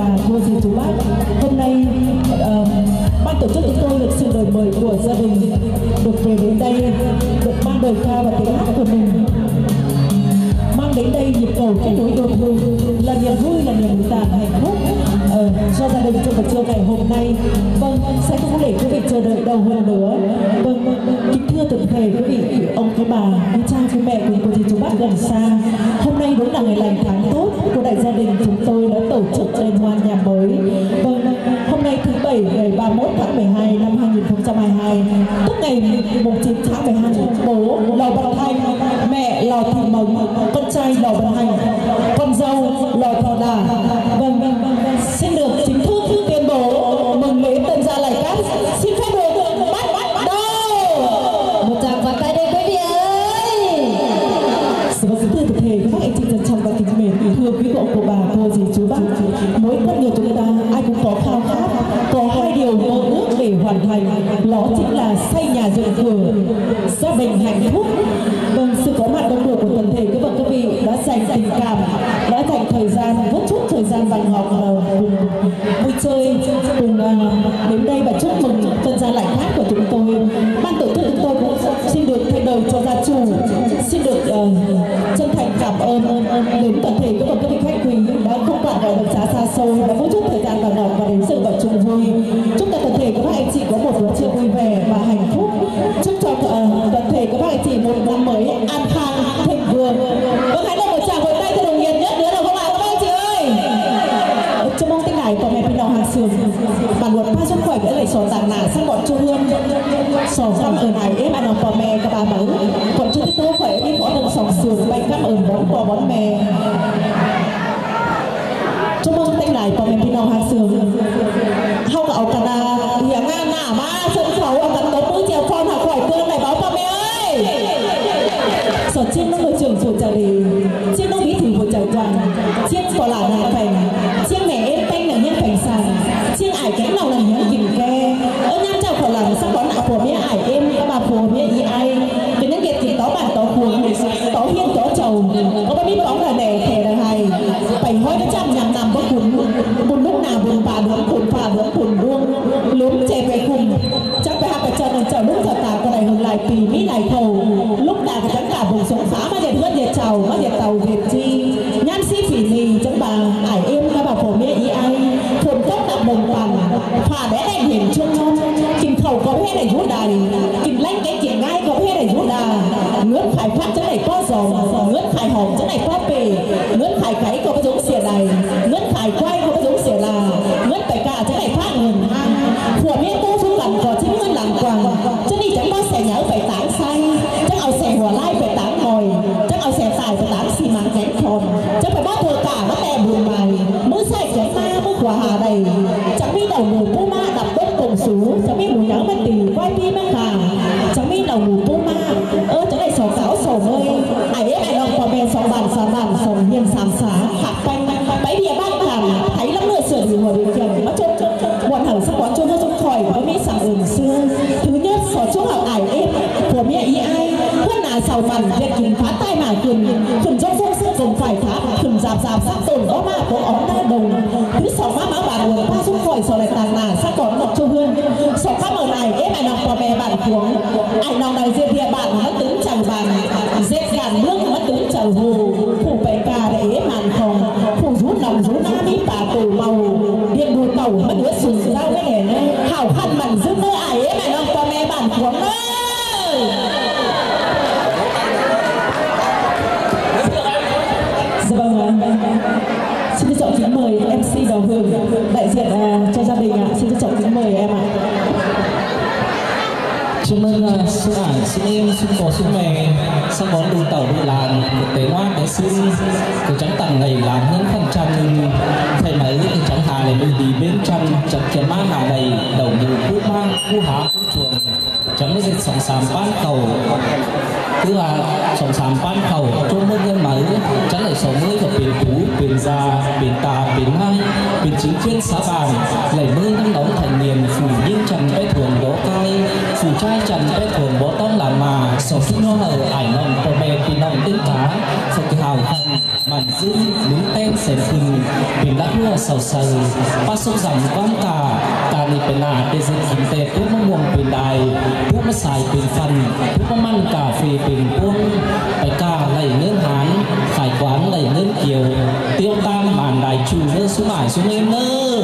cô dì chú bác. Hôm nay ban tổ chức chúng tôi được sự lời mời của gia đình được về đến đây, được mang lời ca và tiếng hát của mình, mang đến đây nhịp cầu kết nối đôi thương, là niềm vui, là niềm tàn hạnh phúc cho gia đình trong buổi trưa ngày hôm nay. Vâng, sẽ không để quý vị chờ đợi đâu hơn nữa. Vâng, kính thưa toàn thể quý vị, ông quý bà, quý cha quý mẹ cùng cô dì chú bác gần xa, hôm nay đúng là ngày lành tháng tốt của đại gia đình chúng tôi đã tổ chức liên hoan nhà mới. Vâng, hôm nay thứ Bảy ngày 31 tháng 12 năm 2022, tức ngày 9 tháng 12, bố Lò Văn Thanh, mẹ Lò Thị Mồng, con trai Lò Văn Hành, con dâu Lò Thị Đà. Vâng, xin được chính thức tuyên bố mừng lễ tân gia lại cát. Xin phép được bắt đầu. Một tràng pháo tay đây quý vị ơi. Xin kính thưa toàn thể các anh chị trân trọng và kính mến thưa quý cậu của bà, cô dì chú bác. Mỗi con người chúng ta ai cũng có khao khát, có hai điều mơ ước để hoàn thành, đó chính là xây nhà dựng cửa, gia đình hạnh phúc. Vâng, sự có mặt đông đủ của toàn thể các bậc các vị đã dành tình cảm, đã dành thời gian, vất chút thời gian vàng ngọc cùng vui chơi, cùng đến đây và chúc mừng tân gia lại hát của chúng tôi. Ban tổ chức chúng tôi cũng xin được thay lời cho gia chủ, xin được chân thành cảm ơn đến toàn thể các bậc các vị khách quý đã không quản ngại đường xá xa xôi, đã vô chút thời gian vàng ngọc và đến sự và chung vui. Chúc tất toàn thể các anh chị có một bữa trưa vui vẻ và hạnh phúc. Chúc cho toàn thể các anh chị một năm mới an khang thịnh vượng. Vâng, hãy là một tràng vỗ tay cho đồng nhiệt nhất nữa được không ạ các anh chị ơi? Chúc mong tinh này của mẹ pin hàng sườn bản luật ba sức khỏe để lại sổ tàng nà sang bọn trung ương sổ năm ở này em ăn của mẹ các bà bảo còn chưa tôi khỏe đi có đường sòng sườn bay cắm ở bón bò bón mè. Chúc mong tinh này của mẹ pin hàng sườn không ảo cả là hiện nga nà má sân khấu ở gần tố mũi chiều con học khỏi cơn này báo cho mẹ ơi. Sở chiên nó môi trường sổ trả lì chiên nó bí thủy của trời toàn chiên có là này thành chiên mẹ em tanh là nhân thành sàn chiên ải cánh nào là nhớ kìm ke ở nha chào khẩu làm sắc quán của mẹ ải em các bà phù mẹ ý ai cái những việc thì tó bản tó cuồng tó hiên tó trầu có biết bóng là đẻ thẻ là hài phải hói nó chăm nhằm nằm có buồn lúc nào buồn bà buồn buồn phà buồn buông lúm chè về cùng chắc phải học ở chân chờ lúc giờ tà cái này hừng lại pì mỹ lại khẩu lúc nào thì tất cả vùng sống phá mà đẹp hơn đẹp trầu mà đẹp tàu đẹp chi nhan si phỉ mì trong bà ải em các bà phổ mẹ ý ai thuần cấp đạp đồng toàn phà bé đèn hiển chung non kìm khẩu có hết này rút đài kìm lanh cái kìm ngay có hết này rút đà ngớt phải phát chỗ này có giò ngớt phải hỏng chỗ này có bể ngớt phải cái có cái giống xỉa này ngớt phải quay có cái giống xỉa là ngớt phải cả chỗ này phát nguồn hang phổ mẹ tu xuống làm có chính ngân làm quàng chứ đi chẳng có xẻ nhớ phải tán say chắc ao xẻ hỏa lai phải tán ngồi chắc ao xẻ tài phải tán xì măng cánh tròn chắc phải bắt thừa cả nó tè buồn mày mới sai cái ma mới quả hà đầy chẳng biết đầu mù pu ma đập đất cùng sú chẳng biết mù nhớ mà tì quay đi mà cả chẳng biết đầu mù pu ma chỗ này sổ cáo sổ ơi ai ấy ai ông có bè sổ bàn sổ hiền sàm xá hạt quanh bấy bia bác làm thấy lắm nữa sửa gì ngồi điều khiển nó chốt bọn hẳn sắp quán chốt nó trong khỏi có mấy sẵn ửng xưa thứ nhất sổ chỗ học ải em của mẹ ý ai hơn là sầu bàn việc kìm phá tay mà khừng dốc dốc sức cùng phải thả khừng dạp sắc tồn có ma có ống đa đồng thứ sổ má má bà nguồn ta xuống khỏi sổ lại tàng là sắc còn một châu hương sổ khắp ở này em ai nọc có bè bản cuống ai nọc này riêng địa bạn nó tính chẳng bàn dệt gàn nước nó tính chẳng hồ phủ bè cà để màn phòng phủ rút lòng rút ná đi bà tù màu điện bù tàu mất đứa sùn rau cái này hảo khăn mặn giúp đỡ ai em ai nọc có bè bản cuống ơi. Dạ vâng, xin trân trọng kính mời MC Đào Hường đại diện cho gia đình ạ. Xin trân trọng kính mời em ạ. Chúc mừng sư ảnh, xin em, xin có xin mẹ sang món đủ tàu đủ làn thực tế ngoan để xin cái trắng tặng ngày làm hơn phần trăm thầy mấy cái trắng hà này mình đi bên trong chẳng kiếm má hà đầy đầu mù cú mang cú há cú chuồng chẳng có dịch sòng sàm ban cầu cứ là sòng sàm ban cầu cho mưa nhân mấy chẳng lại sòng mới của biển phú biển già biển tà biển hai biển chính chuyên xã bàn lại mưa năm đóng thành niên phủ nhưng chẳng bé thường đổ cay phủ trai chẳng bé thường bó tông làm mà sòng sinh hoa hở ải nồng của bè thì nồng tinh cá phục hào hào khăn màn dương đứng tên xem phừng bình đắc lúa sầu sầu ba sông dòng quan cả niเป็นนาเดซิกินเตพุกมะม่วงเป็นได้พุกมะสายเป็นฟันพุกมะมันกาแฟเป็นพวงไปกาไหลเนื้อหานขายกวานไหลเนื้อเกี่ยวเตี้ยวตามหานได้ชูเนื้อสุหมายสุเนมเนื้อ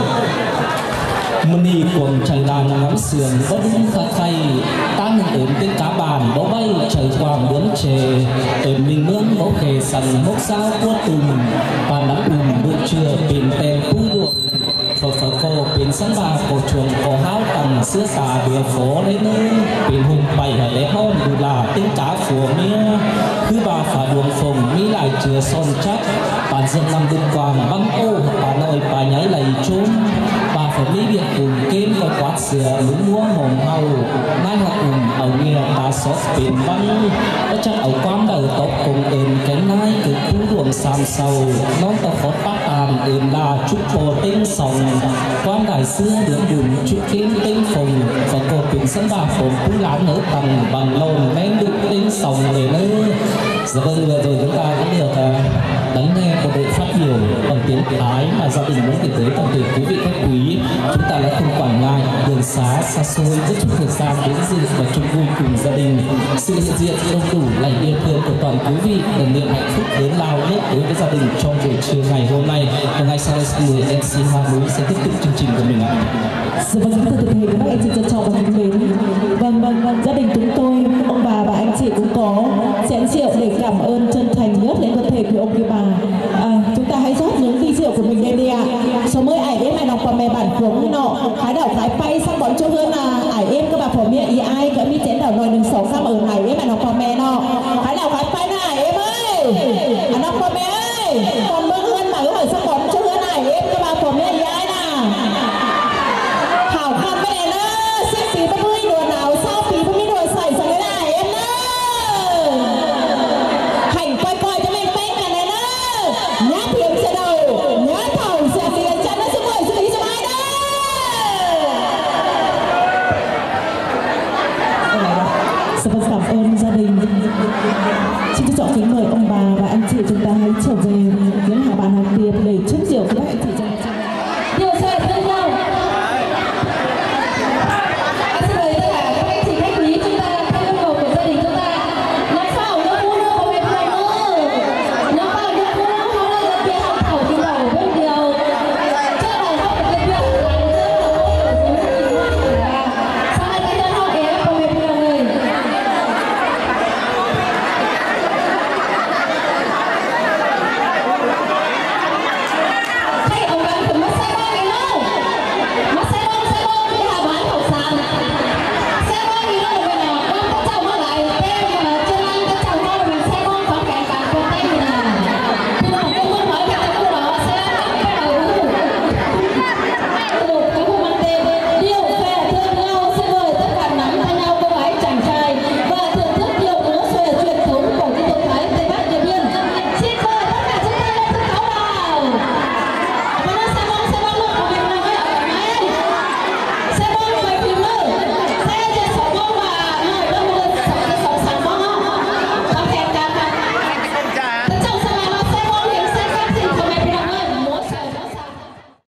mani cuồng chẳng đàn ngắm sườn bất khả khay tan ếm tên cá bàn bó bay trời quàng bốn chè ếm mình nướng bó khề sẵn mốc sao quất tùm bàn đắng buổi trưa bên tem cú ruộng phở cô bên sẵn bà cổ chuồng cổ háo tầng sữa xà bìa phố lấy nơi bên hùng bày ở lễ hôn đủ là tên cá phùa mía cứ bà phà đường phồng mỹ lại chừa son chắc bàn dân năm đêm quàng băng ô bà nội bà nháy lầy trốn bà phải mỹ biệt cùng kênh và quát sữa lúng múa hồng hầu nai học ở nghe ta xót bên băng ở trong ẩu quám đầu tóc cùng ơn cánh nai từ cú ruộng xàm sầu non tàu khót bát tàn ơn là chút phô tinh sòng quan đại xưa được đường chút kiếm tinh phồng và cổ bình sân bà phồng cú lán ở tầng bằng lồn men được tinh sòng để nơi giờ vâng vừa rồi chúng ta cũng được lắng nghe một đội phát biểu bằng tiếng Thái mà gia đình muốn gửi tới toàn thể quý vị khách quý. Chúng ta đã không quản ngại đường xá xa xôi rất chút thời gian đến dự và chung vui cùng gia đình. Sự hiện diện đông đủ lành yêu thương của toàn quý vị là niềm hạnh phúc lớn lao nhất đối với gia đình trong buổi trưa ngày hôm nay. Và ngay sau đây xin mời MC Hoa Núi sẽ tiếp tục chương trình của mình ạ. Dạ vâng, kính thưa toàn thể các anh chị trân trọng và kính mến. Vâng, gia đình chúng tôi, ông bà và anh chị cũng có chén rượu để cảm ơn chân thành nhất đến cơ thể của ông kia bà. Chúng ta hãy rót những ly rượu của mình lên đi ạ. Số mới ải đến này nọc và mè bản cuống nọ khái đảo khái bay sang bọn chỗ hơn là ải em các bà phổ mía ý ai cả mi chén đảo nồi đừng sổ cam ở ải em này nọc và mè nọ khái đảo khái bay là ải em ơi nọc và mè ơi còn mơ hơn mà ở sang bọn